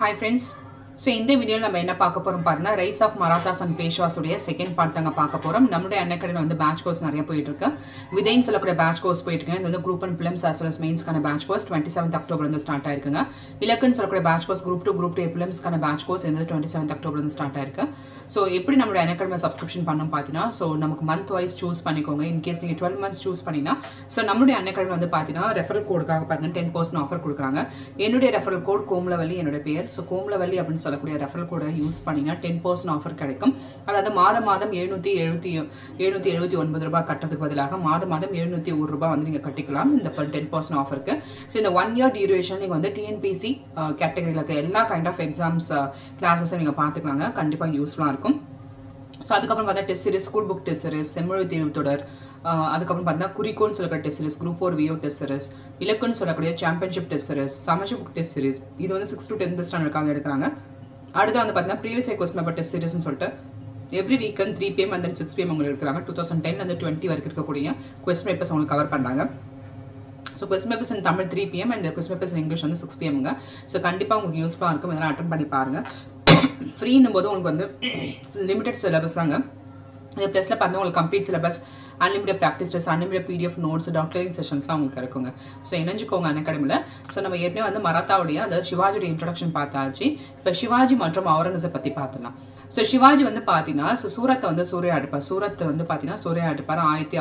Hi friends. So இந்த வீடியோல நம்ம என்ன பார்க்க போறோம் பாத்தீங்கன்னா rise of Marathas and Peshwas உடைய செகண்ட் பார்ட் தாங்க பார்க்க போறோம். நம்மளுடைய அன்அகாடமில வந்து பேட்ச் கோர்ஸ் நிறைய போயிட்டு இருக்கு. விதைன்னு சொல்லக்கூடிய பேட்ச் கோர்ஸ் போயிட்டு இருக்கு. இது வந்து group and prelims as well as மெயின்ஸ்க்கான பேட்ச் கோர்ஸ் 27th அக்டோபர்ல இருந்து ஸ்டார்ட் ஆயிருக்குங்க. இலக்குன்னு சொல்லக்கூடிய பேட்ச் கோர்ஸ் குரூப் 2 பிலிம்ஸ்க்கான பேட்ச் கோர்ஸ் இந்த 27th அக்டோபர்ல இருந்து ஸ்டார்ட் ஆயிருக்கு. ஸோ எப்படி நம்மளுடைய அன்அகாடமில சப்ஸ்கிரிப்ஷன் பண்ணணும் பார்த்தீங்கன்னா ஸோ நமக்கு மந்த் வைஸ் சூஸ் பண்ணிக்கோங்க. இன்கேஸ் நீங்கள் 12 மந்த்ஸ் சூஸ் பண்ணினா ஸோ நம்மளுடைய அன்அகாடமில வந்து பார்த்தீங்கன்னா ரெஃபரல் கோடுக்காக பார்த்தீங்கன்னா 10% ஆஃபர் கொடுக்குறாங்க. என்னுடைய ரெஃபரல் கோட் கோமலவல்லி என்னுடைய பேர். ஸோ கோமலவல்லி அப்படின்னு சொல்லக்கூடிய ரெஃபரல் கோட யூஸ் பண்ணினா 10% ஆஃபர் கிடைக்கும். அதாவது மாதம் 779 ரூபாய் கட்டுறதுக்கு பதிலாக மாதம் 701 ரூபாய் வந்து நீங்கள் கட்டிக்கலாம் இந்த 10% ஆஃபருக்கு. ஸோ இந்த 1 இயர் டியூரேஷன் நீங்கள் வந்து டிஎன்பிசி கேட்டகரியில் இருக்க எல்லா கைண்ட் ஆஃப் எக்ஸாம்ஸ் கிளாஸஸை நீங்கள் பார்த்துக்கலாங்க. கண்டிப்பாக யூஸ்ஃபுல்லாக இருக்கும். ஸோ அதுக்கப்புறம் பார்த்தா test series, school book test series, செம்மொழி தேர்வு தொடர், அதுக்கப்புறம் பார்த்தீங்கன்னா குறிக்கோள்னு சொல்லக்கூடிய test series, group 4 VO test series, இலக்குன்னு சொல்லக்கூடிய சாம்பியன்ஷிப் டெஸ்ட் சீரிஸ், சமச்ச புக் டெஸ்ட் சீரிஸ், இது வந்து 6 to 10th ஸ்டாண்டர்டுக்காக எடுக்கிறாங்க. அடுத்து வந்து பார்த்தீங்கன்னா previous year question paper test சீரிஸ்னு சொல்லிட்டு every weekend 3 PM and then 6 PM உங்களுக்கு இருக்கிறாங்க. 2010 and 20 வரைக்கும் இருக்கக்கூடிய கொஸ்டின் பேப்பர்ஸ் உங்களுக்கு கவர் பண்ணுறாங்க. So question papers in Tamil 3 PM and question papers in English வந்து 6 PMங்க. ஸோ கண்டிப்பாக உங்களுக்கு யூஸ்ஃபுல்லாக இருக்கும். இதெல்லாம் அட்டன் பண்ணி பாருங்கள். ஃப்ரீன்னும் போது உங்களுக்கு வந்து லிமிடெட் சிலபஸ் தாங்க. இது ப்ளஸில் பார்த்தா உங்களுக்கு complete syllabus, unlimited practice test, unlimited PDF notes, டாக்டரிங் செஷன்ஸ்லாம் உங்களுக்கு இருக்குங்க. ஸோ இணைஞ்சிக்கோங்க அன்அகாடமியில். ஸோ நம்ம ஏற்கனவே வந்து மராத்தாவுடைய அதாவது சிவாஜியோட இன்ட்ரடக்ஷன் பார்த்தாச்சு. இப்போ சிவாஜி மற்றும் அவுரங்கசீப் பற்றி பார்த்துலாம். ஸோ சிவாஜி வந்து பார்த்தீங்கன்னா சூரத்தை வந்து சூறையாடிப்பார். சூரத்தை வந்து பார்த்தீங்கன்னா சூறையாடிப்பார்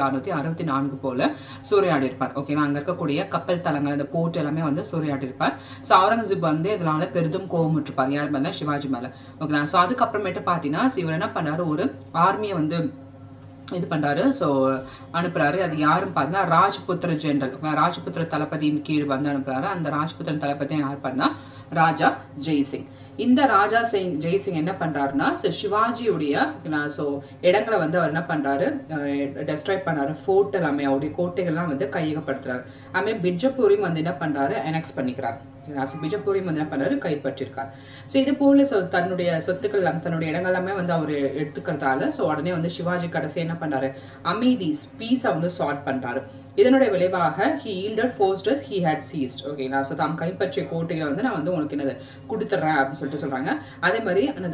1664 போல் சூறையாடி இருப்பார். ஓகேவா, அங்கே இருக்கக்கூடிய கப்பல் தளங்கள் அந்த போர்ட் எல்லாமே வந்து சூறையாடி இருப்பார். ஸோ அவுரங்கசீப் வந்து இதனால பெரிதும் கோபமுற்றிருப்பார். யார் மேலே? சிவாஜி மேலே. ஓகேங்களா. ஸோ அதுக்கப்புறமேட்டு பார்த்தீங்கன்னா இவர் என்ன பண்ணாரு, ஒரு ஆர்மியை வந்து இது பண்ணுறாரு. ஸோ அனுப்புறாரு. அது யாரும் பார்த்தீங்கன்னா ராஜ்புத்திர ஜெனரல், ராஜ்புத்திர தளபதியின் கீழ் வந்து அனுப்புறாரு. அந்த ராஜ்புத்திரன் தளபதி யார் பார்த்தீங்கன்னா ராஜா ஜெய்சிங். இந்த ராஜா ஜெய்சிங் என்ன பண்றாருன்னா சிவாஜியுடைய ஸோ இடங்களை வந்து அவர் என்ன பண்றாரு, டெஸ்ட்ராய் பண்ணாரு. ஃபோர்ட் எல்லாமே அவருடைய கோட்டைகள்லாம் வந்து கையகப்படுத்துறாரு. அதுமாதிரி பிஜப்பூரையும் வந்து என்ன பண்றாரு, அனெக்ஸ் பண்ணிக்கிறார். பிஜப்பூரையும் வந்து என்ன பண்றாரு, கைப்பற்றிருக்கார். ஸோ இது போல தன்னுடைய சொத்துக்கள் தன்னுடைய இடங்கள் எல்லாமே வந்து அவர் எடுத்துக்கிறதால ஸோ உடனே வந்து சிவாஜி கடைசி என்ன பண்றாரு, அமைதி பீஸை வந்து சால்வ் பண்றாரு. இதனுடைய விளைவாக he yielded forces he had seized. ஓகேங்களா. ஸோ தாம் கைப்பற்றிய கோட்டைகளை வந்து நான் வந்து உங்களுக்கு என்னது கொடுத்துட்றேன் அப்படின்னு சொல்லிட்டு சொல்றாங்க. அதே மாதிரி அந்த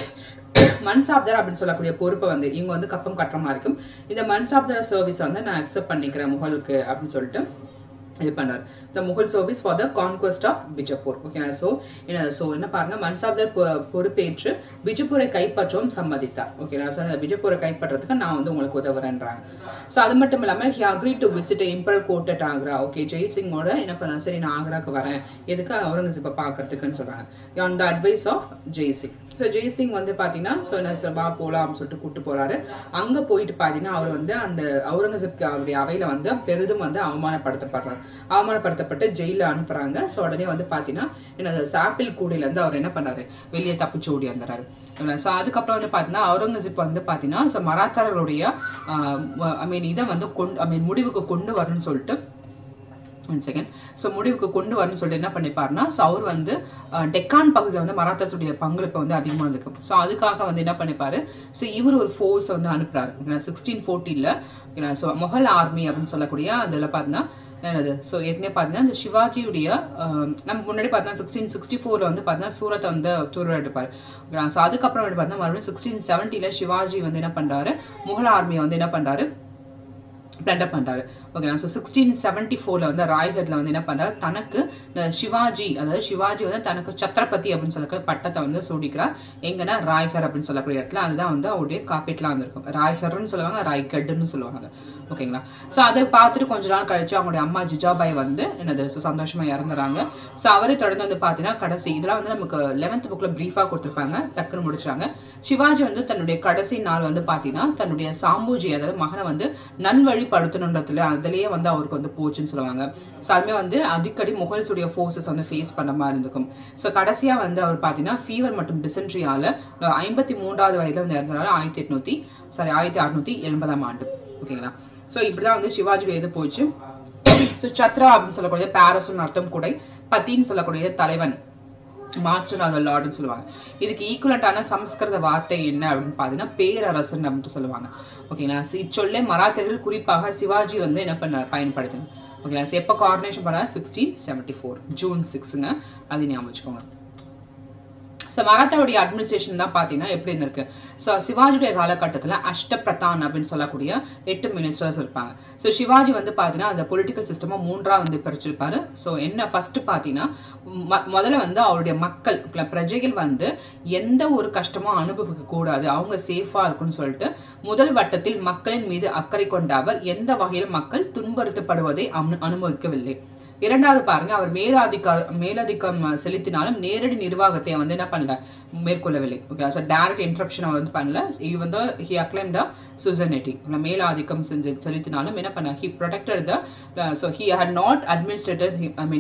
மன்சாப்தர் அப்படின்னு சொல்லக்கூடிய பொறுப்பை வந்து இவங்க வந்து கப்பம் கட்டுற மாதிரி இருக்கும். இந்த மன்சாப்தர சர்வீஸ் வந்து நான் அக்செப்ட் பண்ணிக்கிறேன் முகலுக்கு அப்படின்னு சொல்லிட்டு இது பண்ணார். The Mughal service for the conquest of Bijapur. ஓகேங்களா. ஸோ என்ன பாருங்க, மன்சாப்தர் பொறுப்பேற்று பிஜப்பூரை கைப்பற்றவும் சம்மதித்தார். ஓகேங்களா. ஸோ அந்த பிஜப்பூரை கைப்பற்றதுக்கு நான் வந்து உங்களுக்கு உதவுறேன்றாங்க. ஸோ அது மட்டும் இல்லாமல் he agreed to visit imperial court at Agra. Okay, ஜெய்சிங்கோட என்ன பண்ண, சரி நான் ஆக்ராக்கு வரேன், எதுக்கு அவுரங்கசீப்பை பார்க்கறதுக்குன்னு சொல்றாங்க. On the advice of Jaisingh. So Jaisingh வந்து பார்த்தீங்கன்னா ஸோ என்ன வா போகலாம் அப்படின்னு சொல்லிட்டு கூப்பிட்டு போறாரு. அங்கே போயிட்டு பார்த்தீங்கன்னா அவர் வந்து அந்த அவுரங்கசீப் அவருடைய அவையில வந்து பெரிதும் வந்து அவமானப்படுத்தப்பட்டு ஜெயிலில் அனுப்புறாங்க. ஸோ உடனே வந்து பார்த்தீங்கன்னா என்ன சாப்பிள் கூடையிலேருந்து அவர் என்ன பண்ணாரு, வெளியே தப்பிச்சு ஓடி வந்துறாரு. ஸோ அதுக்கப்புறம் வந்து பார்த்தீங்கன்னா அவுரங்கசீப் வந்து பார்த்தீங்கன்னா ஸோ மராத்தார்களுடைய இதை வந்து முடிவுக்கு கொண்டு வரணும்னு சொல்லிட்டு முடிவுக்கு கொண்டு வரணும்னு சொல்லிட்டு என்ன பண்ணிப்பாருன்னா ஸோ அவர் வந்து டெக்கான் பகுதியில் வந்து மராத்தாஸுடைய பங்களிப்பு வந்து அதிகமாக இருக்கும். ஸோ அதுக்காக வந்து என்ன பண்ணிப்பாரு, ஸோ இவர் ஒரு ஃபோர்ஸ் வந்து அனுப்புறாரு 1640. ஸோ மொகல் ஆர்மி அப்படின்னு சொல்லக்கூடிய அதில் பார்த்தீங்கன்னா என்னது ஸோ ஏற்கனவே பார்த்தீங்கன்னா இந்த சிவாஜியுடைய நம்ம முன்னாடி பார்த்தீங்கன்னா 1664 வந்து பார்த்தீங்கன்னா சூரத்தை வந்து தூர்வாடிப்பார். ஸோ அதுக்கப்புறம் வந்து பார்த்தீங்கன்னா மறுபடியும் 1670 சிவாஜி வந்து என்ன பண்ணுறாரு, முகல் ஆர்மியை வந்து என்ன பண்ணுறாரு, பிளண்டர் பண்றாரு. ஓகேங்களா. ஸோ 1674 வந்து ராய்கட்ல வந்து என்ன பண்றாரு, தனக்கு சிவாஜி அதாவது சிவாஜி வந்து தனக்கு சத்ரபதி அப்படின்னு சொல்லக்கூடிய பட்டத்தை வந்து சூடிக்கிறார். எங்கன்னா ராய்கர் அப்படின்னு சொல்லக்கூடிய இடத்துல. அதுதான் வந்து அவருடைய காப்பீட்லாம் வந்திருக்கும். ராய்கர்னு சொல்லுவாங்க, ராய்கட்னு சொல்லுவாங்க. ஓகேங்களா. ஸோ அதை பார்த்துட்டு கொஞ்ச நாள் கழிச்சு அவங்களுடைய அம்மா ஜிஜாபாய் வந்து என்னது சந்தோஷமா இறந்துறாங்க. ஸோ அவரை தொடர்ந்து வந்து பார்த்தீங்கன்னா கடைசி இதெல்லாம் வந்து நமக்கு 11th புக்ல பிரீஃபாக கொடுத்துருப்பாங்க, டக்குன்னு முடிச்சாங்க. சிவாஜி வந்து தன்னுடைய கடைசி நாள் வந்து பார்த்தீங்கன்னா தன்னுடைய சாம்பூஜி அதாவது மகனை வந்து நல்வழிப்படுத்தணுன்றதுல அதுலயே வந்து அவருக்கு வந்து போச்சுன்னு சொல்லுவாங்க. ஸோ அதுமே வந்து அடிக்கடி முகல்ஸுடைய ஃபோர்ஸஸ் வந்து ஃபேஸ் பண்ண மாதிரி இருந்துக்கும். ஸோ கடைசியா வந்து அவர் பார்த்தீங்கன்னா ஃபீவர் மற்றும் டிசென்ட்ரியால 53வது வயதுல வந்து இறந்தனால 1680 ஆண்டு. ஓகேங்களா. ஸோ இப்படிதான் வந்து சிவாஜி இது போச்சு. ஸோ சத்ரா அப்படின்னு சொல்லக்கூடிய பாரஸ்னு அர்த்தம் கூட, பத்தின்னு சொல்லக்கூடிய தலைவன், மாஸ்டர் ஆஃப் த லார்ட்னு சொல்லுவாங்க. இதுக்கு ஈக்குவலண்டான சமஸ்கிருத வார்த்தை என்ன அப்படின்னு பார்த்தீங்கன்னா பேரரசன் அப்படின்னு சொல்லுவாங்க. ஓகேங்களா. இச்சொல்லை மராத்தியர்கள் குறிப்பாக சிவாஜி வந்து என்ன பயன்படுத்தணும். ஓகேங்களா. எப்போ கார்னேஷன் பண்ண 1674 ஜூன் 6ங்க, அது ஞாபகம் வச்சுக்கோங்க. ஸோ மராத்தாவுடைய அட்மினிஸ்ட்ரேஷன் தான் பார்த்தீங்கன்னா எப்படி இருந்திருக்கு. ஸோ சிவாஜியுடைய காலகட்டத்தில் அஷ்டபிரதான் அப்படின்னு சொல்லக்கூடிய 8 மினிஸ்டர்ஸ் இருப்பாங்க. ஸோ சிவாஜி வந்து பார்த்தீங்கன்னா அந்த பொலிட்டிக்கல் சிஸ்டமாக 3ஆ வந்து பிரிச்சிருப்பாரு. ஸோ என்ன ஃபர்ஸ்ட் பார்த்தீங்கன்னா முதல்ல வந்து அவருடைய மக்கள் பிரஜைகள் வந்து எந்த ஒரு கஷ்டமும் அனுபவிக்க கூடாது, அவங்க சேஃபா இருக்குன்னு சொல்லிட்டு முதல் வட்டத்தில் மக்களின் மீது அக்கறை கொண்ட அவர் எந்த வகையில் மக்கள் துன்புறுத்தப்படுவதை அனுமதிக்கவில்லை. இரண்டாவது பாருங்க, அவர் மேலாதிக்கம் செலுத்தினாலும் நேரடி நிர்வாகத்தை வந்து என்ன பண்ணல, மேற்கொள்ளவில்லை. ஓகே, ஸோ டைரக்ட் இன்டரப்ஷனை வந்து பண்ணல. ஈவன் தோ ஹி அக்ளைம்ட் த சுசனிட்டி, மேலாதிக்கம் செலுத்தினாலும் என்ன பண்ண, he protected the, so he had not administered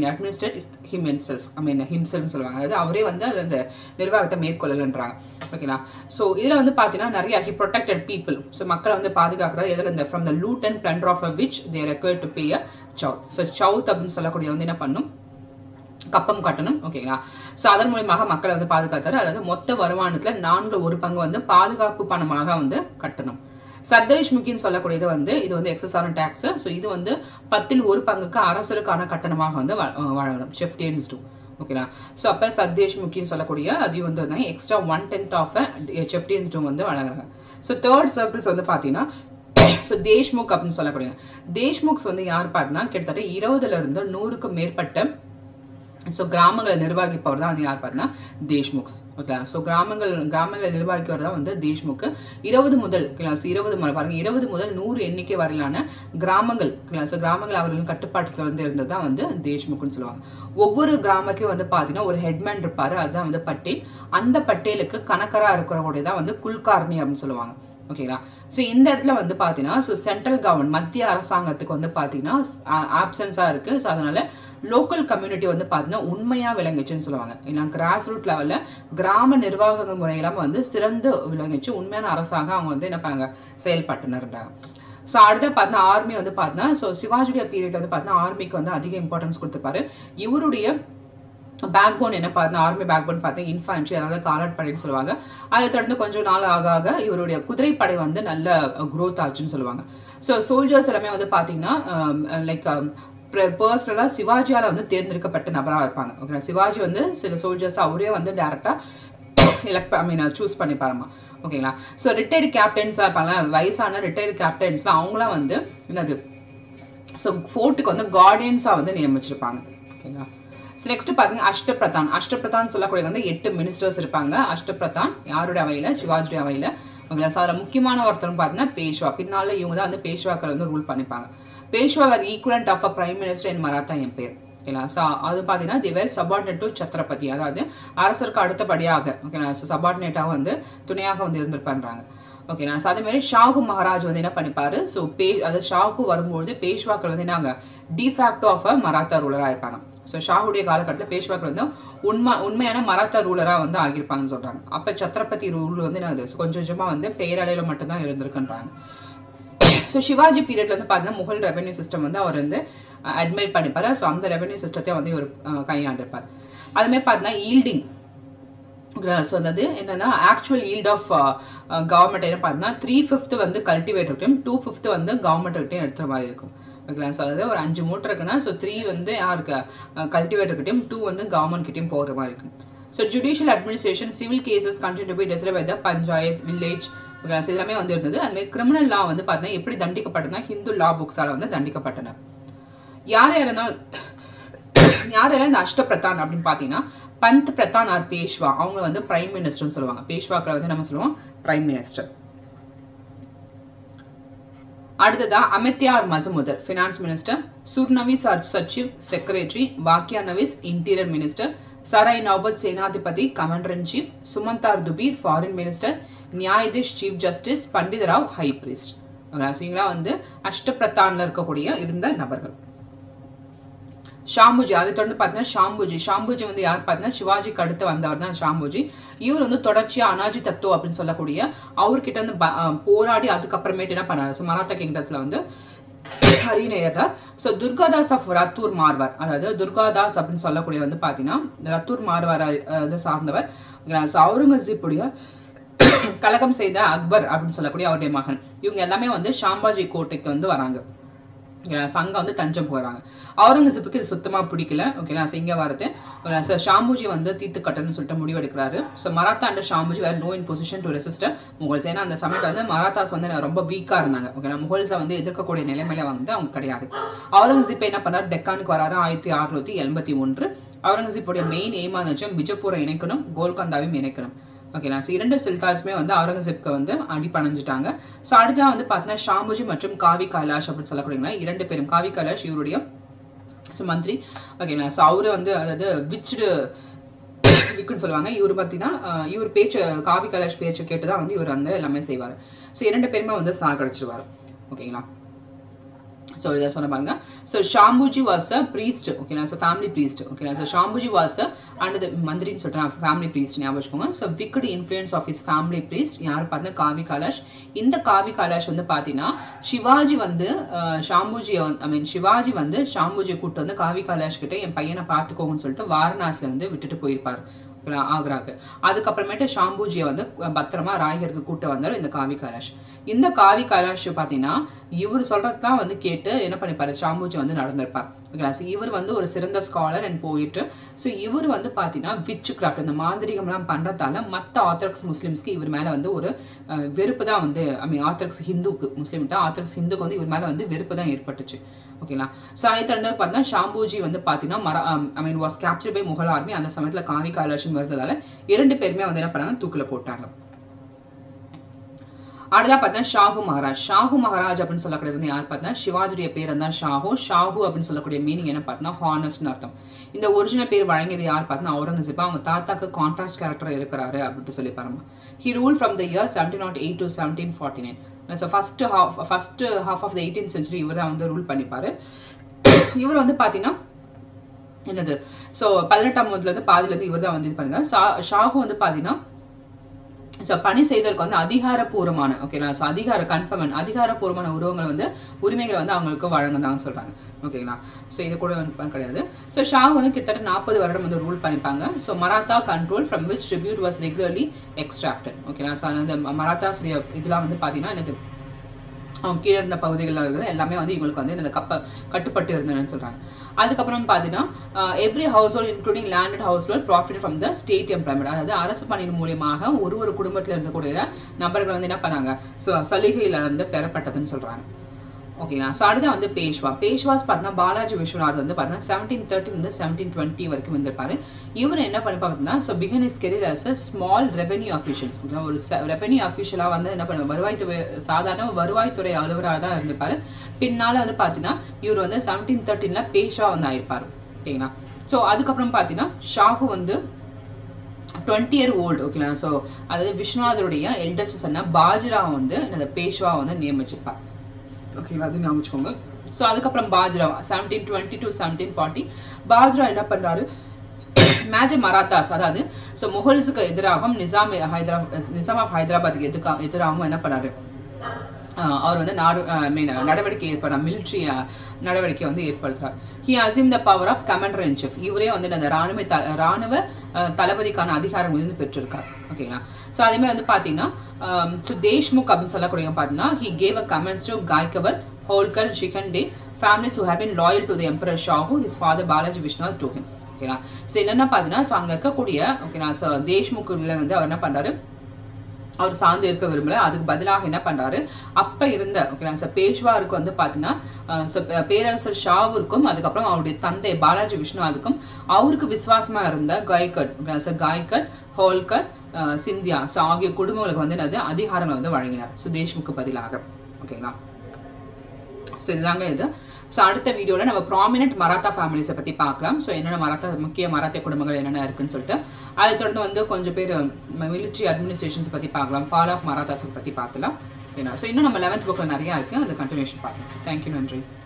himself சொல்லுவாங்க. அதாவது அவரே வந்து அந்த நிர்வாகத்தை மேற்கொள்ளலன்றாங்க. ஓகேங்களா. ஸோ இதில் வந்து பார்த்தீங்கன்னா நிறைய ஹி ப்ரொடெக்டட் பீப்புள், ஸோ மக்களை வந்து பாதுகாக்கிறார். இதில் இந்த from the loot and plunder of which they required to pay a chauth. So chauth அப்படின்னு சொல்லக்கூடிய வந்து என்ன பண்ணும், கப்பம் கட்டணும். ஓகேங்களா. ஸோ அதன் மூலியமாக மக்களை வந்து பாதுகாத்தாரு. அதாவது மொத்த வருமானத்துல 4/1 வந்து பாதுகாப்பு பணமாக வந்து கட்டணும். சர்தேஷ்முகின்னு சொல்லக்கூடியது வந்து இது வந்து எக்ஸஸான டாக்ஸ். ஸோ இது வந்து 10/1 அரசருக்கான கட்டணமாக வந்து வழங்கணும், செஃப்டியன்ஸ் டூ. ஓகேங்களா. ஸோ அப்போ சர்தேஷ்முகின்னு சொல்லக்கூடிய அதையும் வந்து எக்ஸ்ட்ரா 1/10 ஆஃப் செஃப்டியன்ஸ் டூ வந்து வழங்குறாங்க. ஸோ தேர்ட் சர்க்கிள்ஸ் வந்து பார்த்தீங்கன்னா ஸோ தேஷ்முக் அப்படின்னு சொல்லக்கூடிய தேஷ்முக்ஸ் வந்து யார் பார்த்தீங்கன்னா கிட்டத்தட்ட 20ல இருந்து 100க்கும் மேற்பட்ட ஸோ கிராமங்களை நிர்வகிப்பவர் தான் வந்து யார் பார்த்தீங்கன்னா தேஷ்முக்ஸ். ஓகே, ஸோ கிராமங்களை நிர்வகிப்பவர் தான் வந்து தேஷ்முக். 20 முதல் பாருங்க 20 முதல் 100 எண்ணிக்கை வரையிலான கிராமங்கள், ஸோ கிராமங்கள் அவர்களின் கட்டுப்பாட்டுல வந்து இருந்தது தான் வந்து தேஷ்முக்னு சொல்லுவாங்க. ஒவ்வொரு கிராமத்திலையும் வந்து பார்த்தீங்கன்னா ஒரு ஹெட்மேன் இருப்பாரு, அதுதான் வந்து பட்டேல். அந்த பட்டேலுக்கு கணக்கரா இருக்கிறவங்களுடைய தான் வந்து குல்கார்னி அப்படின்னு சொல்லுவாங்க. ஓகேங்களா. ஸோ இந்த இடத்துல வந்து பார்த்தீங்கன்னா ஸோ சென்ட்ரல் கவர்மெண்ட் மத்திய அரசாங்கத்துக்கு வந்து பார்த்தீங்கன்னா ஆப்சன்ஸாக இருக்கு. ஸோ அதனால லோக்கல் கம்யூனிட்டி வந்து பார்த்தீங்கன்னா உண்மையா விளங்குச்சுன்னு சொல்லுவாங்க. ஏன்னா கிராஸ் ரூட் லெவலில் கிராம நிர்வாக முறையெல்லாம் வந்து சிறந்து விளங்குச்சு, உண்மையான அரசாங்கம் அவங்க வந்து என்ன பண்ணாங்க, செயல்பட்டுனர்ன்றாங்க. ஸோ அடுத்த பார்த்தீங்கன்னா ஆர்மி வந்து பார்த்தீங்கன்னா ஸோ சிவாஜியுடைய பீரியட் வந்து பார்த்தீங்கன்னா ஆர்மிக்கு வந்து அதிக இம்பார்ட்டன்ஸ் கொடுத்துருப்பாரு. இவருடைய பேக் போன் என்ன பார்த்தா ஆர்மி பேக் போன் பார்த்தா இன்ஃபேன்ட்ரி, அதாவது காலாட்படைன்னு சொல்லுவாங்க. அதை தொடர்ந்து கொஞ்சம் நாள் ஆக இவருடைய குதிரைப்படை வந்து நல்ல க்ரோத் ஆச்சுன்னு சொல்லுவாங்க. ஸோ சோல்ஜர்ஸ் எல்லாமே வந்து பார்த்தீங்கன்னா லைக் பர்சனலாக சிவாஜியால் வந்து தேர்ந்தெடுக்கப்பட்ட நபராக இருப்பாங்க. ஓகே, சிவாஜி வந்து சில சோல்ஜர்ஸ் அவரே வந்து டேரெக்டாக சூஸ் பண்ணிப்பாருமா. ஓகேங்களா. ஸோ ரிட்டையர்டு கேப்டன்ஸாக இருப்பாங்க, வயசான ரிட்டையர்டு கேப்டன்ஸ்லாம் அவங்களாம் வந்து என்னது ஸோ ஃபோர்ட்டுக்கு வந்து கார்டியன்ஸாக வந்து நியமிச்சிருப்பாங்க. ஓகேங்களா. நெக்ஸ்ட் பாத்தீங்க அஷ்டபிரதான். அஷ்டபிரதான் சொல்லக்கூடிய வந்து 8 மினிஸ்டர்ஸ் இருப்பாங்க. அஷ்டபிரதான் யாருடைய அவையில, சிவாஜியுடைய அவையில. ஓகேங்களா. ஸோ அதில் முக்கியமான ஒருத்தர் பார்த்தீங்கன்னா பேஷ்வா. பின்னால இவங்க தான் வந்து பேஷ்வாக்கள் வந்து ரூல் பண்ணிப்பாங்க. Peshwa were equivalent of a prime minister in Maratha empire. ஓகேங்களா. ஸோ அது பார்த்தீங்கன்னா the were subordinate to Chhatrapati, அதாவது அரசருக்கு அடுத்தபடியாக ஓகேங்களா ஸோ சபார்டினேட்டாக வந்து துணையாக வந்து இருந்திருப்பாங்க. ஓகேங்களா. ஸோ அதே மாதிரி ஷாஹு மகாராஜ் வந்து என்ன பண்ணிப்பாரு, ஸோ அதாவது ஷாஹு வரும்போது பேஷ்வாக்கள் வந்து என்னங்க டிஃபேக்டோ ஆஃப் அ மராத்தா ரூலராக இருப்பாங்க. ஸோ ஷாஹுடைய காலகட்டத்தில் பேஷ்வாக்கள் வந்து உண்மையான மராத்தா ரூலராக வந்து ஆகியிருப்பாங்கன்னு சொல்றாங்க. அப்போ சத்ரபதி ரூல் வந்து என்னது கொஞ்சம் கொஞ்சமாக வந்து பெயரளவில் மட்டும்தான் இருந்திருக்குன்றாங்க. ஸோ சிவாஜி பீரியட்ல வந்து பார்த்தீங்கன்னா முகல் ரெவென்யூ சிஸ்டம் வந்து அவர் வந்து அட்மைர் பண்ணிப்பாரு. ஸோ அந்த ரெவென்யூ சிஸ்டத்தை வந்து இவர் கையாண்டிருப்பார். அதுமாதிரி பார்த்தீங்கன்னா ஈல்டிங், ஸோ அதாவது என்னன்னா ஆக்சுவல் ஈல்ட் ஆஃப் கவர்மெண்ட் என்ன பார்த்தீங்கன்னா 3/5 வந்து கல்டிவேட்டர்கிட்டையும் 2/5 வந்து கவர்மெண்ட்கிட்டையும் எடுத்துற மாதிரி இருக்கும். ஓகேங்களா. ஸோ அதாவது ஒரு 5 மூட்டை இருக்குன்னா ஸோ 3 வந்து யாருக்கு கல்டிவேட்டர்கிட்டையும் 2 வந்து கவர்மெண்ட் கிட்டையும் போகிற மாதிரி இருக்கும். So judicial administration civil cases continue to be decided by the panchayat village எல்லாமே வந்து இருந்தது. அதுமாதிரி கிரிமினல் லா வந்து பார்த்தீங்கன்னா எப்படி தண்டிக்கப்பட்டதுன்னா ஹிந்து லா புக்ஸால வந்து தண்டிக்கப்பட்டனர். யாரெல்லாம் இந்த அஷ்டபிரதான் அப்படின்னு பார்த்தீங்கன்னா பந்த் பிரதான் ஆர் பேஷ்வா, அவங்க வந்து பிரைம் மினிஸ்டர்னு சொல்லுவாங்க. பேஷ்வாக்களை வந்து நம்ம சொல்லுவோம் பிரைம் மினிஸ்டர். அடுத்ததா Amatya or Majumdar finance minister, Surnavis or Sachiv secretary, Waqianavis interior minister, Sarai Naubat Senapati commander in chief, Sumant or Dabir foreign minister, Nyayadhish chief justice, Panditrao high priest. சரிங்களா. வந்து அஷ்டபிரதான்ல இருக்கக்கூடிய இருந்த நபர்கள். ஷாம்புஜி, அதை தொடர்ந்து பார்த்தீங்கன்னா ஷாம்புஜி வந்து யார் பார்த்தீங்கன்னா சிவாஜிக்கு அடுத்து வந்தவர் தான் ஷாம்புஜி. இவர் வந்து தொடர்ச்சியா அனாஜி தத்துவ அப்படின்னு சொல்லக்கூடிய அவர்கிட்ட வந்து போராடி அதுக்கப்புறமேட்டு என்ன பண்ணாரு, மராத்தா கிங்டத்துல வந்து ஹரிநேயர். ஸோ துர்காதாஸ் ஆஃப் ரத்தூர் மார்வார், அதாவது துர்காதாஸ் அப்படின்னு சொல்லக்கூடிய வந்து பார்த்தீங்கன்னா ரத்தூர் மார்வார் சார்ந்தவர். அவுரங்கசீப்புடைய கலகம் செய்த அக்பர் அப்படின்னு சொல்லக்கூடிய அவருடைய மகன். இவங்க எல்லாமே வந்து ஷாம்பாஜி கோட்டைக்கு வந்து வராங்க. சங்கம் வந்து தஞ்சம் போறாங்க. அவுரங்கசீப்புக்கு இது சுத்தமா பிடிக்கல. ஓகேங்களா, இங்க வரது ஷாம்புஜி வந்து தீர்த்து கட்டணும்னு சொல்லிட்டு முடிவெடுக்கிறாரு. So Maratha and Sambhaji were no in position to resist Mughals. ஏன்னா அந்த சமயத்தில் வந்து மராத்தாஸ் வந்து ரொம்ப வீக்கா இருந்தாங்க. ஓகேங்களா, முகல்ஸை வந்து எதிர்க்கக்கூடிய நிலைமையில வந்து அவங்க கிடையாது. அவுரங்கசீப் என்ன பண்ணார், டெக்கானுக்கு வராரு 1681. அவுரங்கசீப்போடைய மெயின் எய்மா இருந்துச்சு பிஜப்பூரை இணைக்கணும், கோல்கந்தாவையும் இணைக்கணும். ஓகேங்களா, ஸோ 2 சுல்தான்ஸுமே வந்து அவுரங்கசீப்க்கு வந்து அடிப்பணிஞ்சிட்டாங்க. ஸோ அடுத்ததான் வந்து பார்த்தீங்கன்னா ஷாம்புஜி மற்றும் காவி கைலாஷ் அப்படின்னு சொல்லக்கூடியங்களா 2 பேரும். காவி கைலாஷ் இவருடைய மந்திரி. ஓகேங்களா, ஸோ அவரு வந்து அதாவது விக்குன்னு சொல்லுவாங்க. இவர் பார்த்தீங்கன்னா இவர் பேச்சு காவி கைலாஷ் பேச்சு கேட்டுதான் வந்து இவர் வந்து எல்லாமே செய்வார். ஸோ 2 பேருமே வந்து சாகடிச்சிருவாரு. ஓகேங்களா, so இதை சொன்ன பாருங்க. So Shambhuji was a priest. Okay, so family priest. Okay, so Shambhuji was a under the மந்திரின்னு சொல்லிட்டு family priest ஞாபகம் வச்சுக்கோங்க. So wicked influence of his family priest யார் பார்த்தா காவி கைலாஷ். இந்த காவி கைலாஷ் வந்து பார்த்தீங்கன்னா சிவாஜி வந்து சிவாஜி வந்து ஷாம்புஜியை கூப்பிட்டு வந்து காவி கைலாஷ் கிட்ட என் பையனை பார்த்துக்கோங்கன்னு சொல்லிட்டு வாரணாசில வந்து விட்டுட்டு போயிருப்பாரு ஆக்ராக்கு. அதுக்கப்புறமேட்டு ஷாம்புஜியை வந்து பத்திரமா ராய்கருக்கு கூட்டு வந்தாரு இந்த காவி கைலாஷ். இந்த காவி கைலாஷ் பாத்தீங்கன்னா இவர் சொல்றதுதான் வந்து கேட்டு என்ன பண்ணிப்பாரு, ஷாம்புஜி வந்து நடந்திருப்பார். இவர் வந்து ஒரு சிறந்த ஸ்காலர் அண்ட் போயிட்டு. ஸோ இவர் வந்து பாத்தீங்கன்னா விச் கிராஃப்ட் இந்த மாந்திரிகம்லாம் பண்றதால மற்ற ஆர்த்தடாக்ஸ் முஸ்லிம்ஸ்க்கு இவர் மேல வந்து ஒரு வெறுப்பு தான் வந்து ஆர்த்தடாக்ஸ் ஹிந்துக்கு முஸ்லீம்கிட்ட ஆர்த்தடாக்ஸ் ஹிந்துக்கு வந்து இவர் மேல வந்து வெறுப்பு தான் ஏற்பட்டுச்சு. ஓகேங்களா, ஸோ அதை தொடர்ந்து பார்த்தீங்கன்னா ஷாம்புஜி வந்து பார்த்தீங்கன்னா was captured by Mughal army. அந்த சமயத்தில் காவி கைலாஷும் வருதுனால 2 பேருமே வந்து என்ன பண்ணாங்க, தூக்கில போட்டாங்க. அடுத்தா பார்த்தீங்கன்னா ஷாஹு மகாராஜ். ஷாஹு மகாராஜ் அப்படின்னு சொல்லக்கூடிய வந்து யார் பார்த்தீங்கன்னா சிவாஜியுடைய பேர் தான் ஷாஹு. ஷாஹு அப்படின்னு சொல்லக்கூடிய மீனிங் என்ன பார்த்தீங்கன்னா ஹானஸ்ட்னு அர்த்தம். இந்த ஒரிஜினல் பேர் வழங்கியது யார் பார்த்தீங்கன்னா அவுரங்கசீப். அவங்க தாத்தாக்கு கான்ட்ராஸ்ட் கேரக்டர் இருக்கிறாரு அப்படின்ட்டு சொல்லி பாருங்க. He rule from the year 1708 to 1749. So first half of the 18th century இவர் தான் வந்து ரூல் பண்ணிப்பாரு. இவர் வந்து பாத்தீங்கன்னா என்னது, ஸோ 18ஆம் நூற்றாண்டுல இருந்து பாதியில இருந்து இவர் தான் வந்து இது பண்ணுங்க. ஷாஹு வந்து பாத்தீங்கன்னா பணி செய்ததற்கு வந்து அதிகாரப்பூர்வமான அதிகாரப்பூர்வமான உரிமைகளை வந்து அவங்களுக்கு வழங்குதாங்கன்னு சொல்றாங்க. ஓகேங்களா, ஸோ இது கூட வந்து கிடையாது. ஸோ ஷாஹு வந்து கிட்டத்தட்ட 40 வருடம் வந்து ரூல் பண்ணிப்பாங்க. So Maratha control from which tribute was regularly extracted. ஓகேங்களா, ஸோ அந்த மராத்தாஸ் இதெல்லாம் வந்து பாத்தீங்கன்னா என்னது அவங்க கீழே இருந்த பகுதிகளில் இருக்குது எல்லாமே வந்து இவங்களுக்கு வந்து இந்த கட்டுப்பட்டு இருந்ததுன்னு சொல்றாங்க. அதுக்கப்புறம் பார்த்தீங்கன்னா every household including landed household profit from the state employment. அதாவது அரசு பணியின் மூலியமாக ஒரு குடும்பத்தில் இருக்கக்கூடிய நபர்கள் வந்து என்ன பண்ணாங்க, ஸோ சலுகையில வந்து பெறப்பட்டதுன்னு சொல்றாங்க. ஓகேங்களா, ஸோ அடுத்த வந்து பேஷ்வாஸ் பார்த்தீங்கன்னா பாலாஜி விஸ்வநாத் வந்து பார்த்தீங்கன்னா 1730 1720 வரைக்கும் வந்திருப்பாரு. இவர் என்ன பண்ணிப்பா பார்த்தீங்கன்னா so began his career as a small revenue officials. ஒரு ரெவென்யூ அஃபிஷியலா வந்து என்ன பண்ணுவார், சாதாரண வருவாய்த்துறை அலுவலராக தான் இருந்திருப்பாரு. பின்னால வந்து பார்த்தீங்கன்னா இவர் வந்து 1713 பேஷ்வா வந்து ஆயிருப்பாரு. ஓகேங்களா, ஸோ அதுக்கப்புறம் பார்த்தீங்கன்னா ஷாஹு வந்து 20 year old. ஓகேங்களா, ஸோ அதாவது விஸ்வநாதருடைய எல்டஸ்ட் சன்னா பாஜிராவ் வந்து இந்த பேஷ்வா வந்து நியமிச்சிருப்பார். ஓகேங்களா, அது ஞாபகம் வச்சுக்கோங்க. ஸோ அதுக்கப்புறம் பாஜ்ரா 1720 to 1740 பாஜ்ரா என்ன பண்றாரு, மேஜர் மராத்தாஸ் அதாவது ஸோ முகல்ஸுக்கு எதிராகவும் நிசாம் ஆஃப் ஹைதராபாத்துக்கு எதிராகவும் என்ன பண்ணாரு, அவர் வந்து நடவடிக்கை மிலிட்ரி நடவடிக்கை வந்து ஏற்படுத்துறார். He assumed the power of commander in chief. இவரே வந்து அந்த ராணுவ தளபதிக்கான அதிகாரம் வந்து பெற்றிருக்கார். ஓகேங்களா, ஸோ அதே மாதிரி வந்து பார்த்தீங்கன்னா ஸோ தேஷ்முக் அப்படின்னு சொல்லக்கூடிய பார்த்தீங்கன்னா he gave a commands to Gaikwar, Holkar, Shinde families who have been loyal to the Emperor Shahu, his father Balaji Vishwanath to him. ஓகேங்களா, ஸோ என்னென்ன பார்த்தீங்கன்னா ஸோ அங்கே இருக்கக்கூடிய ஓகேங்களா ஸோ தேஷ்முக்கில் வந்து அவர் என்ன பண்ணுறாரு, அவர் சார்ந்து இருக்க விரும்பல. அதுக்கு பதிலாக என்ன பண்றாரு, அப்ப இருந்த ஓகேங்களா பேஷ்வாருக்கு வந்து பாத்தீங்கன்னா பேரரசர் ஷாவுக்கும் அதுக்கப்புறம் அவருடைய தந்தை பாலாஜி விஸ்வநாதுக்கும் அவருக்கு விசுவாசமா இருந்த காய்கட், ஹோல்கர், சிந்தியா ஸோ ஆகிய குடும்பங்களுக்கு வந்து என்னது அதிகாரங்களை வந்து வழங்கினார். ஸோ தேஷ்முக்கு பதிலாக. ஓகேங்களா, ஸோ இதுதாங்க இது. ஸோ அடுத்த வீடியோவில் நம்ம ப்ராமினென்ட் மராத்தா ஃபேமிலிஸை பற்றி பார்க்கலாம். ஸோ என்னென்ன முக்கிய மராத்திய குடும்பங்கள் என்னென்ன இருக்குன்னு சொல்லிட்டு அதை தொடர்ந்து வந்து கொஞ்சம் பேர் மிலிட்ரி அட்மினிஸ்ட்ரேஷன்ஸ் பற்றி பார்க்கலாம், ஃபால் ஆஃப் மராத்தாஸை பற்றி பார்க்கலாம். ஏன்னா ஸோ இன்னும் நம்ம 11th புக்கில் நிறையா இருக்குது, அந்த கண்டினியூஷன் பார்க்கலாம். தேங்க்யூ, நன்றி.